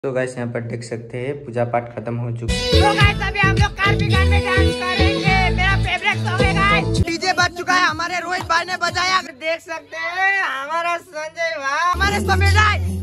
तो गाइस यहाँ पर देख सकते हैं पूजा पाठ खत्म हो चुका है। तो गाइस अभी हम लोग कार्बी गान में डांस करेंगे। मेरा फेवरेट सॉन्ग है गाइस। डीजे बज चुका है, हमारे रोहित भाई ने बजाया। देख सकते हैं हमारा संजय भाई, हमारे समीर भाई।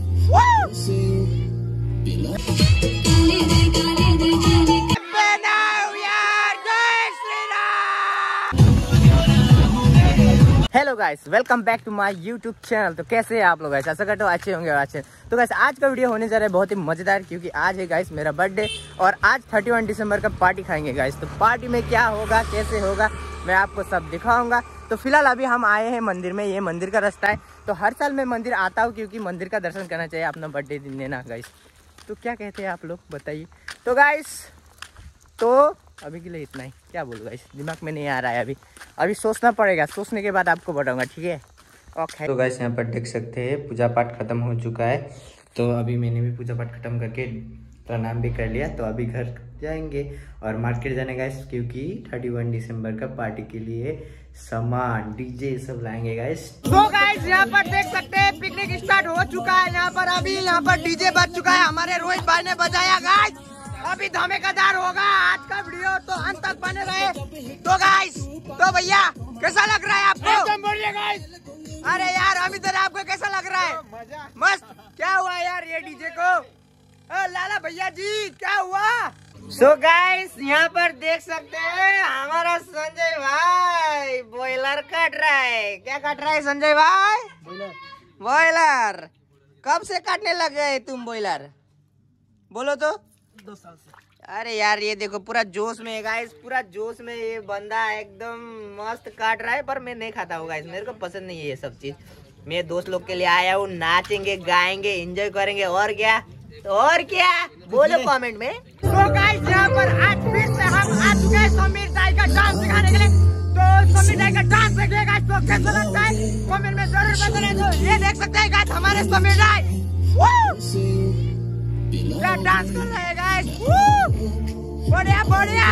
Hello guys, welcome back to my YouTube channel. तो कैसे हैं आप लोग? ऐसा करते हो अच्छे होंगे और अच्छे। तो गाइस आज का वीडियो होने जा रहा है बहुत ही मजेदार, क्योंकि आज है गाइस मेरा बर्थडे और आज 31 दिसंबर का पार्टी खाएंगे गाइस। तो पार्टी में क्या होगा, कैसे होगा, मैं आपको सब दिखाऊंगा। तो फिलहाल अभी हम आए हैं मंदिर में, ये मंदिर का रास्ता है। तो हर साल मैं मंदिर आता हूँ क्योंकि मंदिर का दर्शन करना चाहिए अपना बर्थडे दिन देना गाइस। तो क्या कहते हैं आप लोग, बताइए। तो गाइस तो अभी के लिए इतना ही, क्या बोलूँ गाइस, दिमाग में नहीं आ रहा है। अभी सोचना पड़ेगा, सोचने के बाद आपको बताऊंगा, ठीक है? ओके। तो गाइस यहाँ पर देख सकते हैं पूजा पाठ खत्म हो चुका है। तो अभी मैंने भी पूजा पाठ खत्म करके प्रणाम भी कर लिया। तो अभी घर जाएंगे और मार्केट जाने गाइस, क्योंकि 31 दिसंबर का पार्टी के लिए सामान डीजे सब लाएंगे गाइस। तो गाइस यहाँ पर देख सकते हैं पिकनिक स्टार्ट हो चुका है। यहाँ पर अभी यहाँ पर डीजे बज चुका है, हमारे रोहित भाई ने बजाया गाइस। अभी धमाकेदार होगा आज का वीडियो, तो अंत तक बने रहे। तो गाइस, तो भैया कैसा लग रहा है आपको? एकदम बढ़िया गाइस। अरे यार अमित दादा, आपको कैसा लग रहा है? मस्त। क्या हुआ यार ये डीजे को? लाला भैया जी क्या हुआ? सो गाइस यहाँ पर देख सकते हैं हमारा संजय भाई बॉयलर काट रहा है। क्या काट रहा है संजय भाई? बॉयलर। कब से काटने लग गए तुम बॉयलर? बोलो तो। 2 साल से। अरे यार ये देखो पूरा जोश में है गाइस, पूरा जोश में ये बंदा एकदम मस्त काट रहा है। पर मैं नहीं खाता हूँ गाइस, मेरे को पसंद नहीं है ये सब चीज। मैं दोस्त लोग के लिए आया हूँ, नाचेंगे गाएंगे एंजॉय करेंगे, और क्या तो और क्या बोलो कमेंट में। तो गाइस यहाँ पर आज फिर से हम आ चुके हैं समीर दाई का डांस दिखाने के लिए। तो समीर दाई का डांस देखिए गाइस, तो कैसा लगता है कमेंट में जरूर बताना। तो ये देख सकते हैं गाइस हमारे समीर दाई क्या डांस कर रहे हैं गाइस। बढ़िया बढ़िया।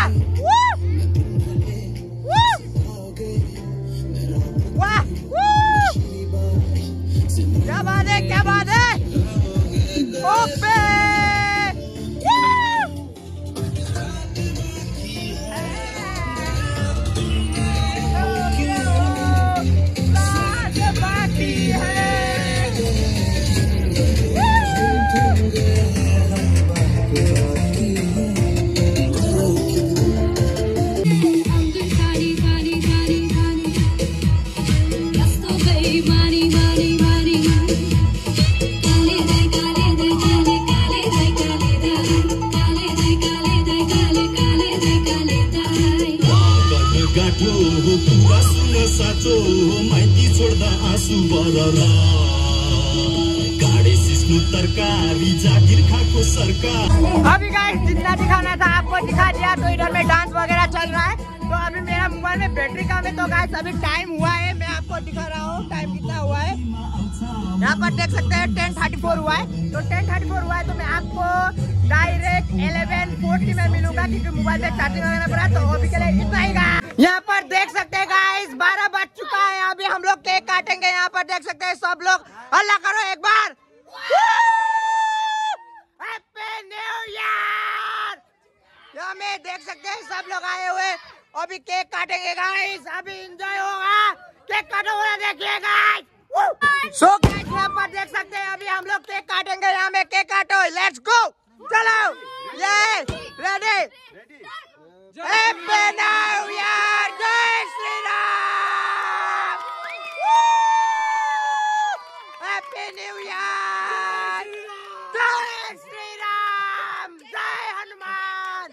वाह क्या बात है, क्या बात है। ओपे साचो माइती छोड्दा आँसु बररा गाडे सिस्नु तरकारी जागिर खाको सरकार। अभी गाइस जितना दिखाना था आपको दिखा दिया। तो इधर में डांस वगैरह चल रहा है। तो अभी मेरा मोबाइल में बैटरी कम है। तो गाइस अभी टाइम हुआ है, मैं आपको दिखा रहा हूँ टाइम कितना हुआ है। यहाँ पर देख सकते हैं 10:34 हुआ है। तो 10:34 हुआ है तो मैं आपको डायरेक्ट 11:40 में मिलूंगा, क्योंकि मोबाइल में चार्जिंग लगाना पड़ा। तो अभी के लिए इतना ही गाइस। यहाँ पर देख सकते हैं गाइस 12 बज चुका है। अभी हम लोग केक काटेंगे। यहाँ पर देख सकते हैं सब लोग हल्ला करो एक बार। Happy new year. यहाँ में देख सकते हैं सब लोग आए हुए। अभी केक काटेंगे गाइस, अभी एंजॉय होगा। केक काटो देखिए गाइस। सो गाइस यहाँ पर देख सकते हैं अभी हम लोग केक काटेंगे। यहाँ में केक काटो, लेट्स गो, चलो। ये रेडी। हैप्पी न्यू ईयर, जय Shri Ram. Happy new year, जय श्री राम, जय हनुमान।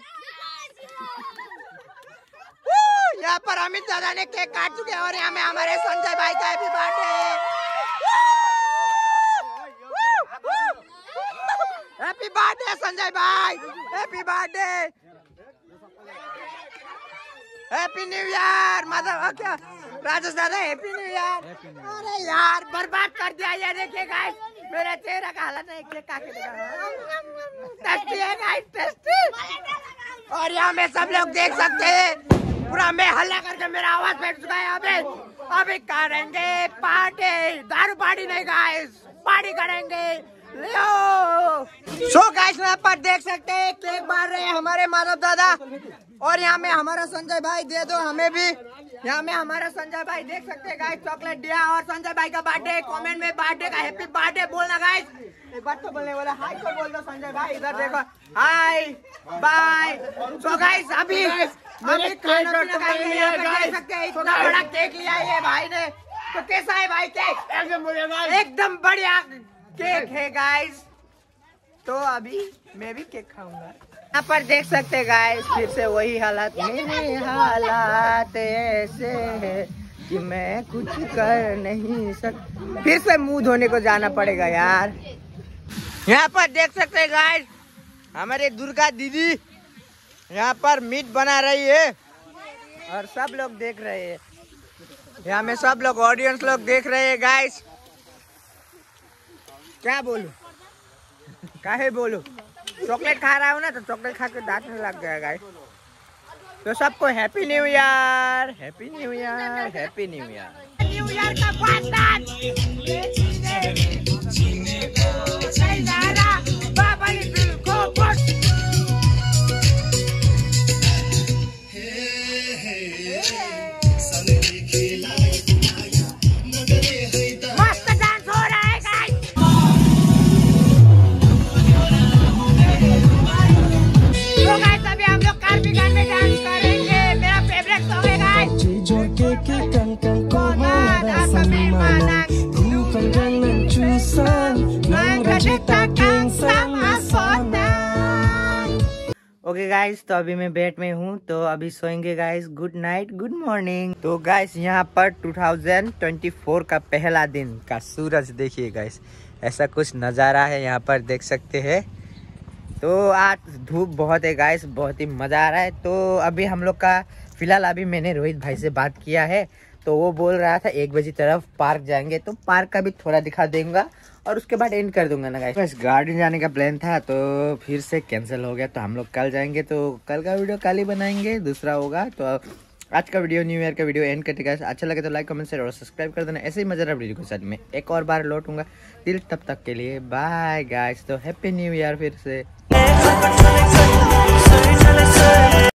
यहाँ पर अमित दादा ने केक काट चुके हैं और यहाँ में हमारे संजय भाई का happy birthday. Happy birthday Sanjay भाई, happy birthday, happy new year. मतलब क्या राजेश दादा, हैप्पी न्यू ईयर। अरे यार बर्बाद कर दिया ये देखिए गाइस, मेरे चेहरा का हालत है। केक काट के टेस्टी है गाइस, टेस्टी। और यहाँ में सब लोग देख सकते हैं पूरा मैं हल्ला करके मेरा आवाज बैठ चुका है। अभी करेंगे पार्टी, दारू पार्टी नहीं गाइस, पार्टी करेंगे। सो गाइस यहाँ पर देख सकते हैं केक बांट रहे हैं हमारे माधव दादा और यहाँ में हमारा संजय भाई दे दो हमें भी। यहाँ में हमारा संजय भाई देख सकते हैं गाइस चॉकलेट दिया और संजय भाई का बर्थडे कमेंट में बर्थडे का हैप्पी बर्थडे बोलना गाइस। एक बात तो बोलने वाला हाय तो बोल दो संजय भाई इधर देखो हाय बाय। सो गाइस अभी खाना पीना खाएंगे यहाँ पे देख सकते हैं इतना बड़ा केक लिया है भाई ने। तो कैसा है भाई केक? एकदम बढ़िया केक है गाइस। तो अभी मैं भी केक खाऊंगा। यहाँ पर देख सकते हैं गाइस फिर से वही हालात, मेरे हालात ऐसे है कि मैं कुछ कर नहीं सकता। फिर से मुंह धोने को जाना पड़ेगा यार। यहाँ पर देख सकते हैं गाइस हमारे दुर्गा दीदी यहाँ पर मीट बना रही है और सब लोग देख रहे हैं। यहाँ में सब लोग ऑडियंस लोग देख रहे हैं गाइस। क्या बोलूं काहे बोलूं, चॉकलेट खा रहा हूँ ना तो चॉकलेट खा के दांत में लग गया गाइस। तो सबको happy new year, happy new year, happy new year. New year का ओके गाइस तो अभी मैं बेड में हूँ तो अभी सोएंगे guys. Good night good morning. तो गाइस यहाँ पर 2024 का पहला दिन का सूरज देखिए गाइस, ऐसा कुछ नज़ारा है यहाँ पर देख सकते हैं। तो आज धूप बहुत है गाइस, बहुत ही मज़ा आ रहा है। तो अभी हम लोग का फिलहाल अभी मैंने रोहित भाई से बात किया है तो वो बोल रहा था 1 बजे तरफ पार्क जाएंगे, तो पार्क का भी थोड़ा दिखा देंगे और उसके बाद एंड कर दूंगा ना गाइस। बस गार्डन जाने का प्लान था तो फिर से कैंसिल हो गया, तो हम लोग कल जाएंगे। तो कल का वीडियो कल ही बनाएंगे, दूसरा होगा। तो आज का वीडियो न्यू ईयर का वीडियो एंड करते गाइस। अच्छा लगे तो लाइक कमेंट शेयर और सब्सक्राइब कर देना। ऐसे ही मजेदार वीडियो के साथ में एक और बार लौटूंगा। टिल तब तक के लिए बाय गाइस। तो हैप्पी न्यू ईयर फिर से।